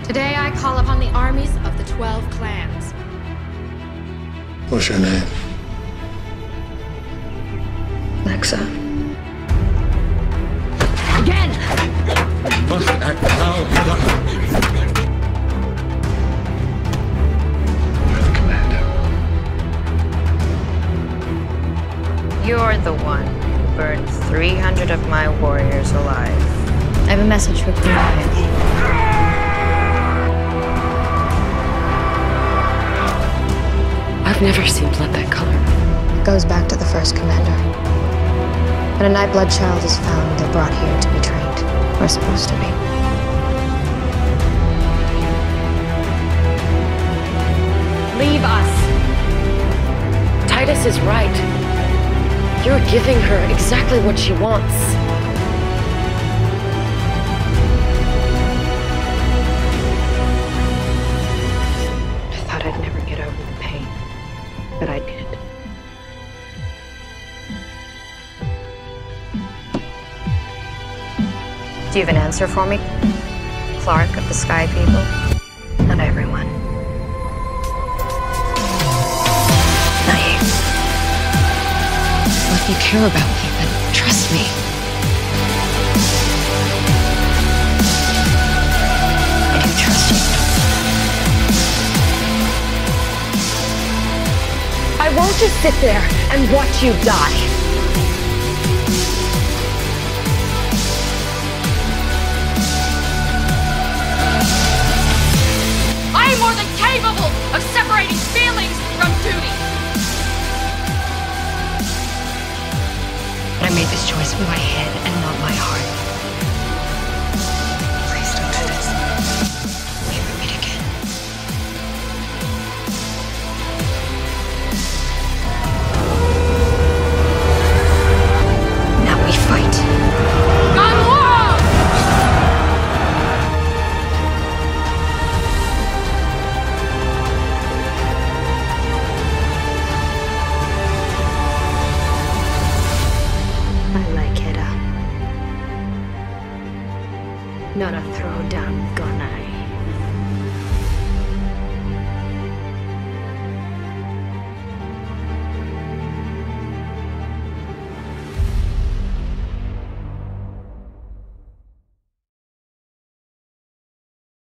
Today I call upon the armies of the 12 clans. What's your name? Lexa. Again! Must act now. You're the commander. You're the one who burned 300 of my warriors alive. I have a message for Queen Maya. I've never seen blood that color. It goes back to the first commander. When a Nightblood child is found, they're brought here to be trained. We're supposed to be. Leave us! Titus is right. You're giving her exactly what she wants. I thought I'd never get over the pain, but I did. Do you have an answer for me? Clark of the Sky People? Not everyone. Not you. Well, if you care about me, then trust me. I do trust you. I won't just sit there and watch you die.